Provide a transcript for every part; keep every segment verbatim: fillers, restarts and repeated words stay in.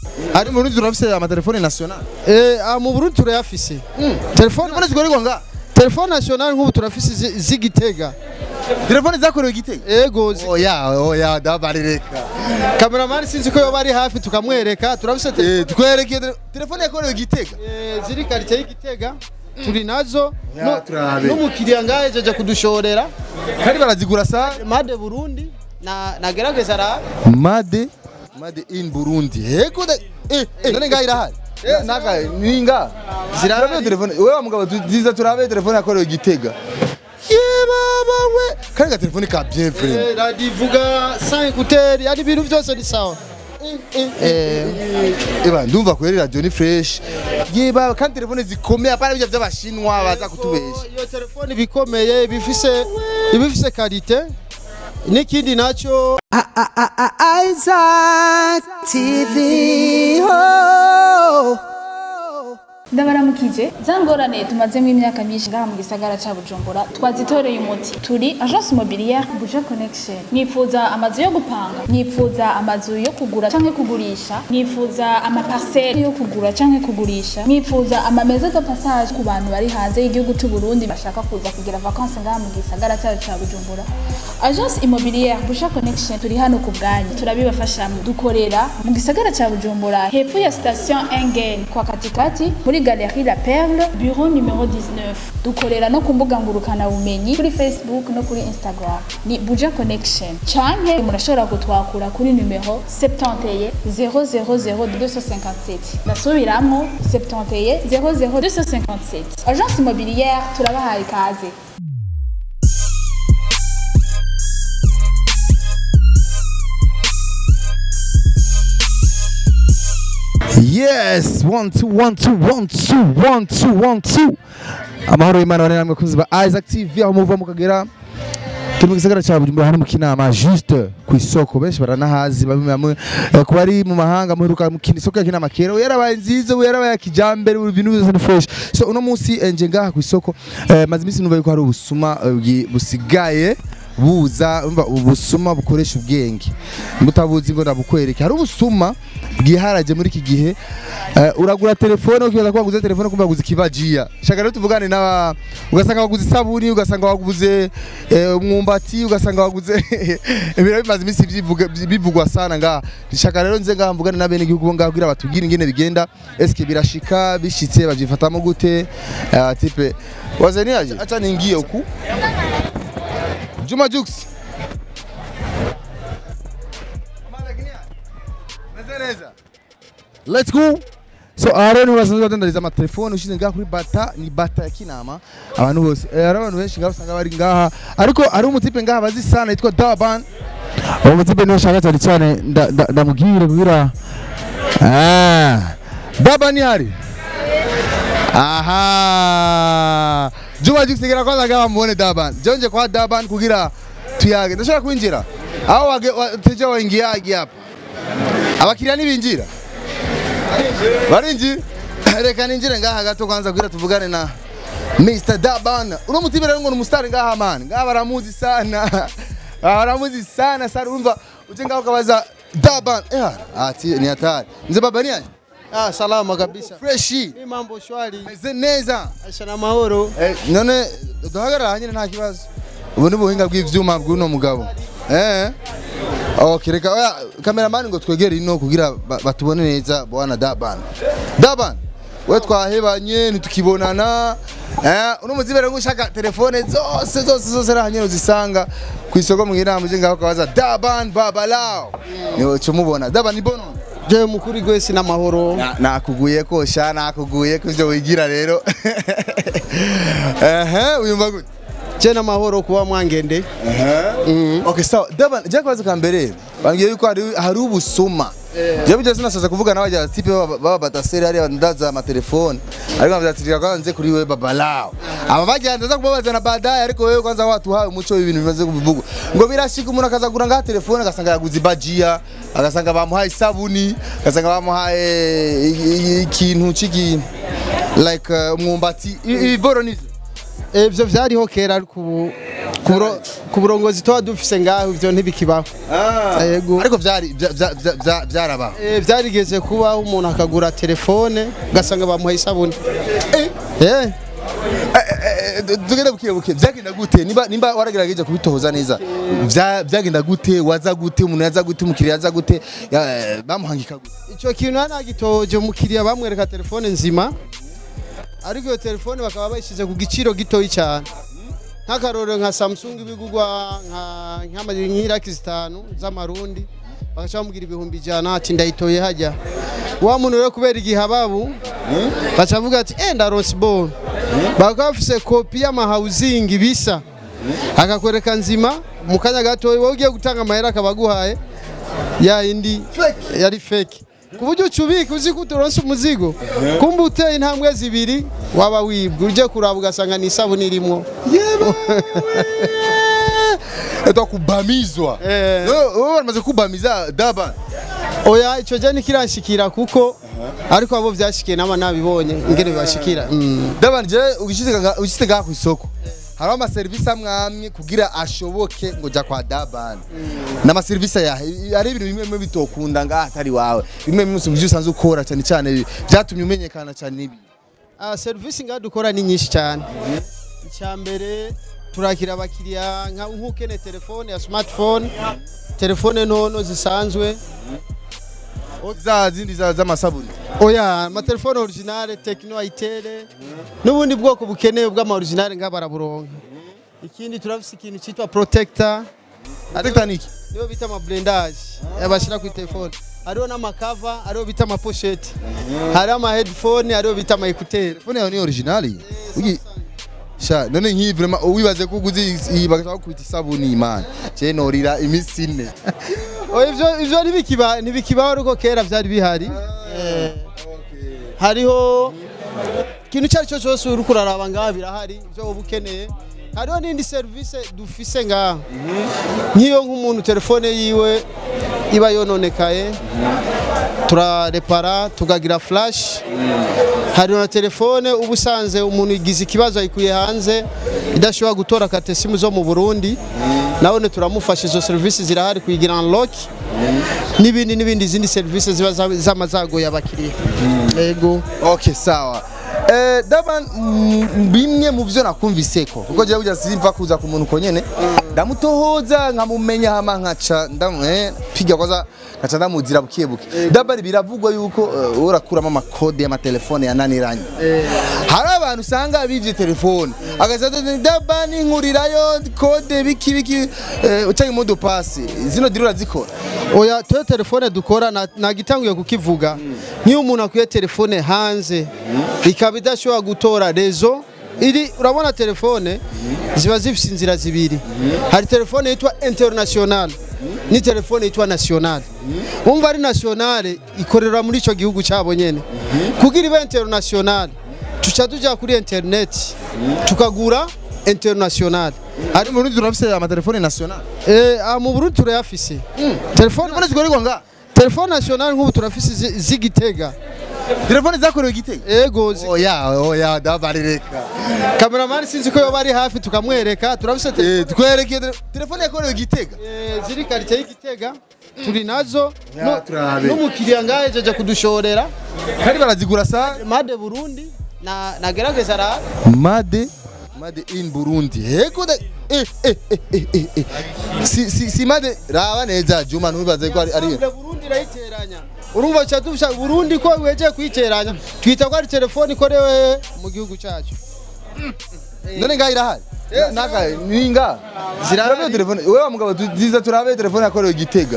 ari mu Burundi turafise ama telefone national eh mu Burundi turayafise telefone telefone zikorerwa nga telefone national nk'ubu turafise z'Igitega telefone zakorewe Igitega yego oya oya dabarireka cameraman sinzi ko yoba ari hafi tukamwereka turafise eh tukwereke telefone yakorewe Igitega eh ziri quartier y'Igitega turi nazo n'umukiriya ngaje jaje kudushorera kandi barazigura sa made Burundi na nagerageza ra made made in Burundi yego eh eh none ngaira hari naka ninga zirabe telefone wewe mugabo tuziza turabe telefone yakorewe Igitega yebaba we kandi telefone ka bien frère eh radivuga sans écouteur yari ibintu byose ni sawa eh eba ndumva kweli radio ni fresh yeba kandi telefone zikomeye apana bijya by'abashinwa baza kutubesha iyo telefone bikomeye bifise ibifise qualité n'ikindi nacho Isaac T V ho Ndabaramukije zangorane tumazemo imyaka myinshi ngaha mu gisagara ca Bujumbura twazitoreye umuti turi agence immobilière Buja Connection nifuza amazu yo gupanga nifuza amazu yo kugura canke kugurisha nifuza ama parcelle yo kugura canke kugurisha nifuza ama maison de passage ku bantu bari hanze y'igihugu cy'u Burundi bashaka kuza kugira vacances ngaha mu gisagara cyacu ca Bujumbura agence immobilière Buja Connection turi hano ku bwanyu turabibafashamo dukorera mu gisagara ca Bujumbura hepfo ya station Engen kwa katikati muri Galerie La Perle, bureau numéro dix-neuf. Dukorera no kumbuga ngurukana bumenyi kuri Facebook no kuri Instagram. Ni Buja Connection. Canke murashobora kutwakura kuri numero sept un zéro zéro zéro deux cent cinquante-sept. Nasubiramo sept un zéro zéro deux cent cinquante-sept. Agence immobilière turabahaye ikaze. Yes, one two one two one two one two one two. Amahoro y'Imana bane namwe kunzi ba Isaac T V aho muva mukagera turi mu gisagara cya Bujumbura hano mu Kinama juste ku isoko benshi baranahazi bamwe bamwe kuba ari mu mahanga muheruka mu isoko ya Kinama kero yarabaye nziza yarabaye kijambere ibintu byose ni fresh. So uno munsi enje ngaha ku isoko maze imisi numva yuko hari ubusuma busigaye buza umva ubusuma bukoresha ubwenge mutabuzi ngo ndabukwereke hari ubusuma bwiharaje muri iki gihe uragura telefone ukibaza ko waguze telefone kumva guza kibajiya shaka rero tuvugane na ugasanga waguze sabuni ugasanga waguze umwumbati ugasanga waguze ibiro bimaze imisi bivuga bivugwa sana nga shaka rero nze nga mvugane na bene igihugu nga kugira batubwire ingene bigenda eske birashika bishitse bavyifatamo gute tipe wazeni aje acha ningie uku Juma Jux. Let's go. So Aaron urasanzwe batandariza ama telefone ushize ngaha kuri bata ni bata ya Kinama abantu bose abantu benshi ngaho usanga bari ngaha ariko ari umutipe ngaha bazi sana yitwa Daban uwo mutipe niwe shaka cyane cyane ndamugire kugira ah Daban hari aha Juma Jux ngira kwanza ngaha muone Daban jonje kwa Daban kugira tuyage ndashaka kwinjira aho wateja waingia hapa abakiriya nibinjira barinji reka ninjire ngaha gato kwanza kugira tuvugane na Mister Daban uno mutibe rero ngo umustar ngaha man ngaha baramuzi sana baramuzi sana sana urumva uje ngaho kabaza Daban eh ati ni hatari nze baba ni aje ah salama kabisa freshi ni mambo shwari meze neza ashana mahoro eh none duhagara hanyine nta kibazo ubu ni buhinga bw'ivyuma bw'uno mugabo eh okay reka oya cameraman ngo twegere ino kugira batubone neza bwana Daban Daban we twahebanye nitukibonana eh uno muzibere ngo ushaka telefone zose zose zose rahanyene uzisanga ku isoko mu Kinama je ngaho kabaza Daban babalao niwe cumubona Daban ibono je mukuri gwese n'amahoro nakuguye ko sha nakuguye ko ivyo wigira rero eh uyumva gute je n'amahoro kuba mwangende eh okay so Daban je kwaza kambere bangiye yuko hari ubusuma je bije sinasaza kuvuga nabaje tipe baba bataseri ari bandaza ama telefone ariko bazatirika kwanze kuri we babalao aba bajandaza kubabaza na baadaye ariko wewe kwanza watu hawe umuco ibintu bimaze kuvugwa ngo birashika umuntu akazagura ngaha telefone agasanga yaguze bajia agasanga bamuhaye sabuni agasanga bamuhaye ikintu ciki like umwumbati iboro nizo Evyo vyariho kera ariko ku burongozi tuba dufise ngaho ivyo ntibikibaho. Yego. Ariko vyari vyarabaho. Eh vyarigeze kubaho umuntu akagura telefone gasanga bamuha isabuni. Eh. Eh. Tugenda bukiye bukiye byagenda gute nimba nimba waragerageje kubitohoza neza byagenda gute waza gute umuntu yaza gute umukiriya yaza gute bamuhangika gute ico kintu anagitoje umukiriya bamwereka telefone nzima ariko iyo telefone bakaba bayishize ku giciro gitoyi cyane nkakaroro nka Samsung ibigugwa nka nk'amayiraki zitanu z'amarundi bakacamubwira ibihumbi ijana ati ndayitoye hajya wa muntu rero kubera igihababu bacavuga ati eh ndaronse bon bakafise kopi y'ama housing bisa akakwereka nzima mukanya gato wowe ugiye gutanga amahera akabaguhaye ya indi yari fake kuburyo cubika uzi kuturonse umuzigo kumba uteye intambwe zibiri waba wibwe uje kuraba ugasanga ni isabuni irimo eto kubamizwa wewe wamaze kubamiza daba oya ico je nikiranshikira kuko ariko abo vyashikiye nama nabibonye ingene bibashikira daba je ugishitega ugishitega ku isoko haro ama service amwamwe kugira ashoboke ngo ja kwa Daban nama service ya ari ibintu bimwe bimwe bitokunda nga atari wawe bimwe bimwe byo usanzwe ukora cyane cyane byatumye umenyekana cyane ibi ah service nga dukora ni nyinshi cyane icyambere turakira abakiriya nka nkukene telefone ya smartphone telefone ntono zisanzwe za zindi za z'amasabuni oya ma telefone original Tecno Itel nubundi bwoko bukeneye bw'ama original nga baraburonka ikindi turafise ikintu cyitwa protector protector niki niyo bita ama blendage yabashira ku telefone hariho n'amakava hariho bita ama pochette hariho ama headphone hariho bita ama écouteur phone yawe ni original ugi sha none nki vraiment wibaze ko guzi bagashaka kubita isabuni imana je norira imisine oya ivyo ivyo nibikiba nibikiba ariko kera vyari bihari hariho kintu cyari cyo cyose uri kuraraba ngaha birahari ivyo ubukeneye hariho n'indi service dufise ngaha nkiyo nk'umuntu telefone yiwe iba yononekaye turarepara tugagira flash hari na telefone ubusanze umuntu igize ikibazo ayikuye hanze idashobora gutora kate simu zo mu Burundi nabone turamufasha izo service zirahari kuyigira unlock nibindi nibindi zindi service ziba zamazago y'abakiriya yego okay sawa eh Daban bimwe mu byo nakumviseko kuko je kujya simva kuza ku muntu konyene ndamutohoza nkamumenya hama nkaca ndamwe piga kwaza kaca ndamuzira bukiye buke Daban biravugwa yuko urakuramo amakode y'ama telefone yananiranye hari abantu usanga bivye telefone agazaza Daban inkurirayo kode biki biki ucaye modo pass zino dirura zikora oya to telefone dukora nagitanguye kukivuga niyo umuntu akuye telefone hanze ikabidashobora gutora rezo iri urabona telefone ziba zifite inzira zibiri hari telefone yitwa international ni telefone yitwa national umva ari national ikorera muri ico gihugu cyabo nyene kugira ibe international tuca tuja kuri internet tukagura international ari mu Burundi turafise ama telefone national eh mu Burundi turayafise telefone mbona zigorerwa nga telefone national nk'ubu turafise zigitega telefone zakorewe Gitega ego oya oya dabarireka cameraman sinzi ko yoba ari hafi tukamwereka turafise eh twereke telefone yakorewe Gitega eh ziri karite y'Igitega turi nazo n'umukiriya ngaye jeje kudushorera kandi barazigura sa made Burundi na nagerageza ra made made in Burundi heko eh eh eh eh si si si made raba neza Juma ntubibaze ko ari ari Burundi rayiteranya urumva cha dufisha Burundi ko weje kwiteranya twita ko ari telefone ikorewe mu gihugu cyacu none ngaho irahari naka ninga zirabe telefone wewe mugabo ziza turabe telefone yakorewe Gitega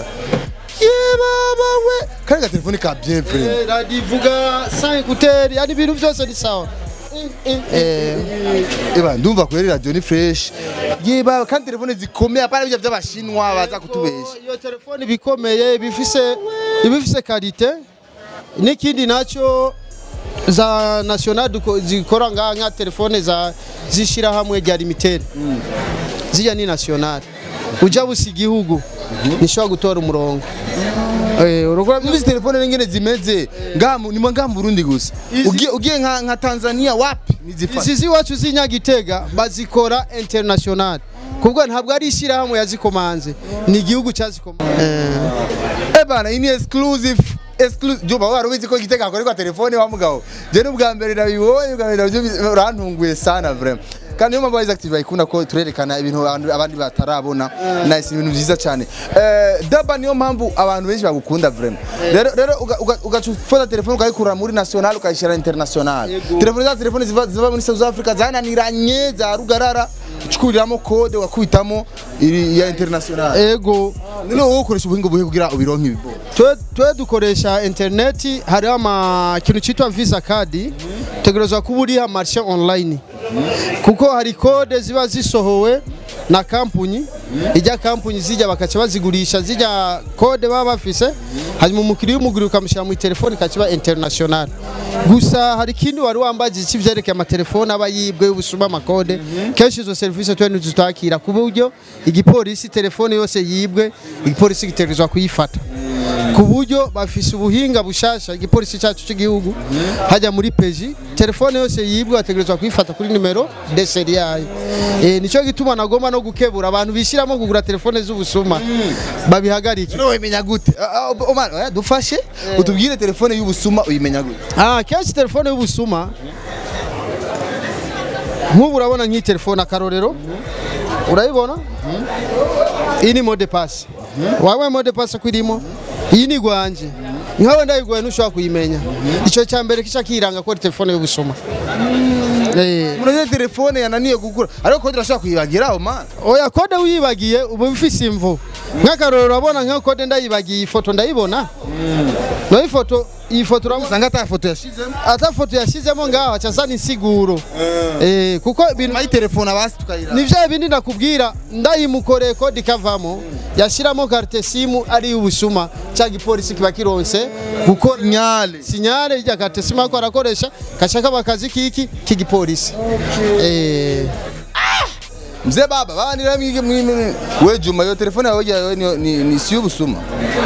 yebaba we kandi ga telefone ka bien frère radivuga sans écouteur yani ibintu byose ni sawa eh eba ndumva kweri radio ni fresh yeba kandi telefone zikomeye apana bijya by'abashinwa baza kutubesha iyo telefone bikomeye bifise ibifise qualité n'ikindi naco za national zikora nga nka telefone za zishira hamwe rya limited ziya ni national uja busi gihugu nishobora gutora umurongo eh urugora muri telefone ngene zimeze ngamu ni mwanga mu Burundi gusa ugiye ugiye nka nka Tanzania wapi nizifata izi wacu zinya Gitega bazikora international kubwo ntabwo ari ishyirahamwe yazikomanze ni igihugu cyazikomanze eh bana ini exclusive exclusive juba warubizi ko Gitega akorerwa telefone wa mugabo je n'ubwa mbere nabibonye ubwa mbere urantunguye sana vraiment kandi yo mabaize active ikunda ko turerekana ibintu abandi batarabona nice ibintu byiza cyane eh daba niyo mpamvu abantu benshi bagukunda vraiment rero rero ugacufata telefone ukayikura muri national ukayishira international telefone za telefone ziva ziva muri South Africa zananiranye za rugarara chukuriramo code wakubitamo iri ya international ego none wowe ukoresha ubuhinga buhe kugira ubironke ibibo twe twe dukoresha internet hari ama kintu cyitwa visa card tegerezwa kuburiha marché online kuko hari code ziba zisohowe na kampuni ijya kampuni zijya bakaca bazigurisha zijya code baba bafise hanyuma umukiriya umugurira ukamushira mu telefone kaciba international gusa hari kindi wari wambaje ikivyerekeye ama telefone aba yibwe ubusuma amakode kenshi izo service twe ntutakira ku buryo igipolisi telefone yose yibwe igipolisi gitegerezwa kuyifata ku buryo bafise ubuhinga bushasha igipolisi cyacu cy'igihugu hajya muri peji telefone yose yibwe ategerezwa kuyifata kuri numero de série yayo eh nico gituma nagomba no gukebura abantu bishiramo kugura telefone z'ubusuma babihagarike no imenya gute Omar dufashe utubwire telefone y'ubusuma uyimenya gute ah kenshi telefone y'ubusuma nk'ubu urabona nk'i telefone akarorero urayibona iyi ni mode pass wawe mode pass kwirimo iyi ni gwanje nkawe ndayigwaye ntushobora kuyimenya ico cya mbere kica kiranga ko telefone y'ubusuma eh muri telefone yananiye gukura ariko kode urashaka kuyibagira Omar oya kode uyibagiye ubu bifise imvo nk'akarorero urabona nka kode ndayibagiye ifoto ndayibona no ifoto iyi foto urabona ata foto yashizemo ata foto yashizemo ngaho acazana insiguro eh kuko ibintu mai telefone abasi tukayira nivyo ibindi ndakubwira ndayimukoreye kode kavamo yashiramo carte simu ari ubusuma cyangwa ipolisi kiba kironse kuko nyale sinyale ijya carte simu ako arakoresha kashaka bakazi kiki kigipolisi eh mzee baba baba niramige we Juma yo telefone yawe ni ni si ubusuma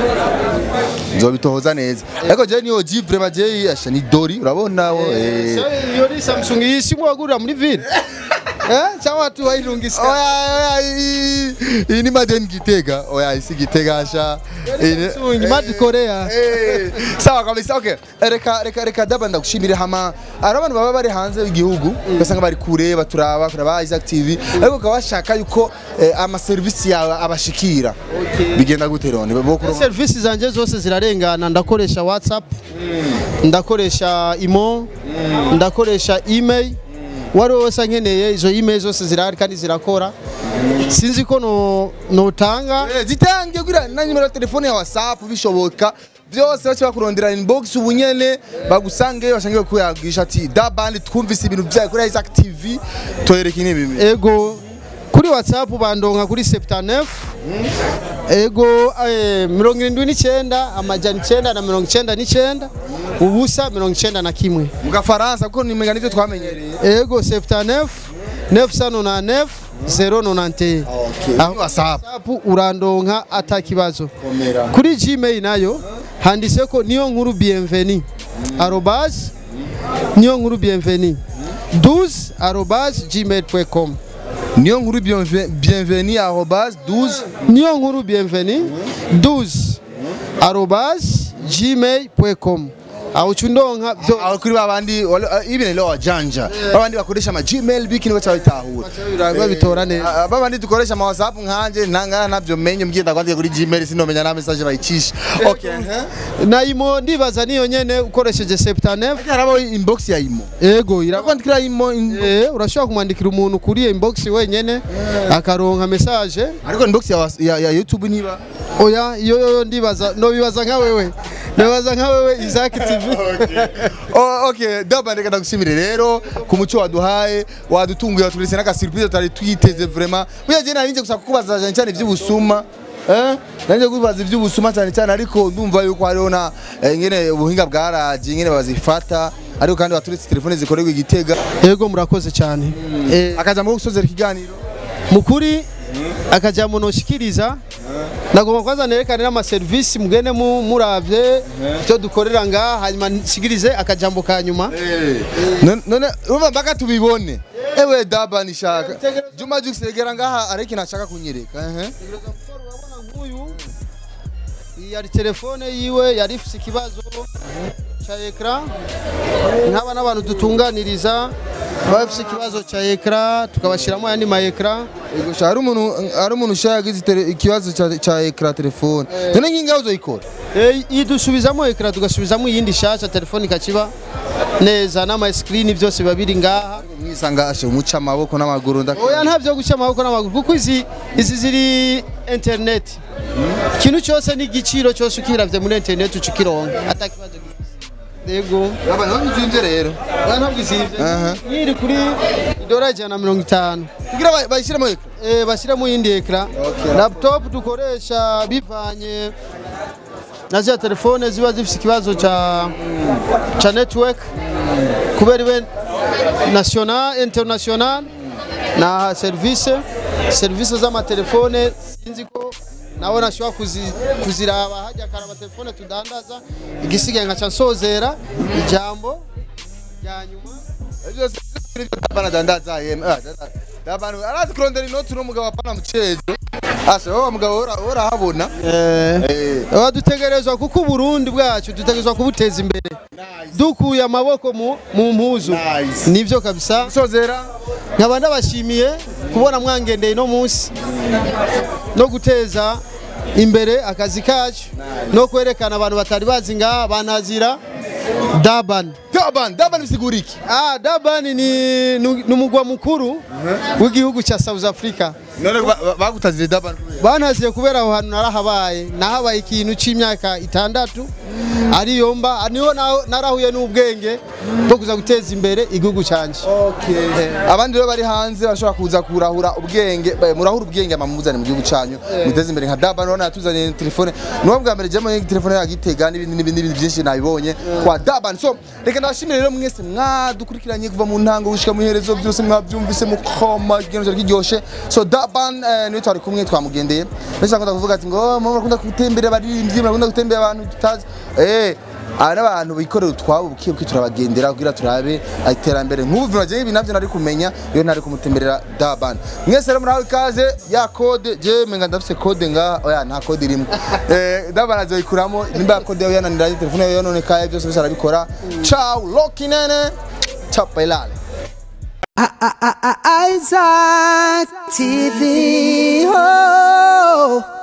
nzo bitohoza neza ariko je niyo G vraiment je asha ni dori urabona wo eh yo ni Samsung yisimu wagura muri ville eh cyangwa watu wairungisa oya iyi ni madeni Gitega oya isi Gitega asha Samsung mad Korea eh sawa kabisa okay reka reka reka daba ndagushimire hama arabantu baba bari hanze y'igihugu basanga bari kure baturaba kuraba Isaac T V ariko kabashaka yuko ama service yawe abashikira bigenda guterone bokuru service zanje zose zirarengana ndakoresha WhatsApp ndakoresha imo ndakoresha email wari wose nkeneye izo email zose zirahari kandi zirakora sinzi ko no notanga zitange kugira na nimero ya telefone ya WhatsApp bishoboka byose bace bakurondera inbox ubunyene bagusange bashangiye kuyagisha ati da band twumvise ibintu byaye kuri Isaac T V toyereka ini bimwe ego kuri WhatsApp bandonka kuri sept-neuf ego mirongo irindwi n'icyenda amajana icyenda na mirongo icyenda n'icyenda ubusa mirongo icyenda na kimwe mu gafaransa kuko ni mega nivyo twamenyereye ego sept-neuf neuf cent quatre-vingt-neuf zero neuf okay WhatsApp urandonka atakibazo kuri Gmail nayo handise ko niyo nkuru bienvenue arobase niyo nkuru bienvenue douze arobase gmail point com niyo nkuru bienvenue arobase douze niyo nkuru bienvenue douze arobase gmail point com aho chundonka byo aho kuri babandi ibine lo janja babandi bakoresha ama Gmail bikini bacha bitahura biragwa bitora neza babandi dukoresha ama WhatsApp nkanje nanga navyo menye mbyenda kwandika kuri Gmail sinomenya na message bayicisha okay na imo ndibaza niyo nyene ukoresheje sept-neuf harabo inbox ya imo ego irakwandikira imo eh urashobora kumwandikira umuntu kuri inbox wenyene akaronka message ariko inbox ya, ya, ya YouTube niba oya yo ndibaza no bibaza nka wewe Nebaza nka wewe Isaac T V. Okay. Oh, okay. Daba ndeka ndagushimire rero ku muco waduhaye wadutunguye waturise naka surprise tari twiteze vraiment. Buya je narinje gusa kukubaza cyane cyane ivy'ubusuma. Eh? Narinje kubaza ivy'ubusuma cyane cyane ariko ndumva yuko hariho na ngene ubuhinga bwaraje ngene bazifata ariko kandi baturitse telefone zikorerwa igitega. Yego murakoze cyane. Eh akaja mu gusozera ikiganiro. Mukuri akaja mu noshikiriza nagomba kwaza nerekane n'ama service mugene mu muravye cyo dukorera nga hanyuma nshigirize akajambo ka nyuma none urumva mbaka tubibone ewe daba nishaka Juma Jux egera ngaha ariko nashaka kunyereka ehe urabona nk'uyu yari telefone yiwe yari ifite ikibazo cha ekra nk'aba n'abantu dutunganiriza bafite ikibazo cha ekra tukabashiramo yandi ma ekra ego sha hari umuntu hari umuntu ushaka ikibazo cha cha ekra telefone none nkinga uzoyikora eh idusubizamo ekra tugasubizamo yindi shasha telefone ikakiba neza n'ama screen byose babiri ngaha mwisanga ashe umuca amaboko n'amaguru ndaka oya ntavyo guca amaboko n'amaguru kuko izi izi ziri internet kintu cyose ni igiciro cyose ukiravye muri internet ucikironka atakibazo Dego. Aba none nzimvye rero. Ntabwo izimvye. Yiri kuri idora ijana na mirongo itanu. Kugira bayishiremo ekra. Eh bashiramo yindi ekra. Laptop dukoresha bivanye na za telefone ziba zifite ikibazo cha cha network kubera ibe national international na service service z'ama telefone sinzi ko nawe nashobora kuziraba hajya karaba telefone tudandaza igisigaye nka chansozera ijambo rya nyuma byose bana dandaza yeme dabanu arazi kurondera inoti n'umugabo apana mucezo asha wowe mugabo ora habona eh wadutegerezwa kuko Burundi bwacu dutegerezwa kubuteza imbere dukuye amaboko mu mpuzu nivyo kabisa sozera nkabanda bashimiye kubona mwangendeye no munsi no guteza imbere akazi kacu no kwerekana abantu batari bazi ngaha banazira Daban Daban Daban bisiguriki ah Daban ni numugwa mukuru w'igihugu cha South Africa none bagutazire Daban banaziye kubera aho hantu narahabaye nahabaye ikintu c'imyaka itandatu ari yomba niho narahuye n'ubwenge bwo kuza guteza imbere igihugu cyanje okay abandi rero bari hanze bashobora kuza kurahura ubwenge murahura ubwenge amamuzane mu gihugu cyanyu muteze imbere nka Daban none atuzaniye telefone no bwa mbere jemo telefone ya GITEGA n'ibindi n'ibindi byinshi nabibonye kwa Daban so reka ndashimire rero mwese mwadukurikiranye kuva mu ntango gushika mu herezo byose mwabyumvise mu koma genzo ryoshe so Daban niwe twari kumwe twamugendeye ndashaka kuvuga ati ngo mama bakunda gutembera abaririmbyi bakunda gutembera abantu tutazi eh ana abantu bikorera utwabo bukiye turabagendera kugira turabe iterambere nk'ubu naje ibi navyo nari kumenya yo nari kumutemberera Daban mwese rero muraho ikaze ya code je menga ndafise code nga oya nta code irimo eh Daban azoyikuramo nimba code yawe yananira telefone yawe none kaye byose bisa arabikora ciao lokinene chapelale Isaac T V. Oh.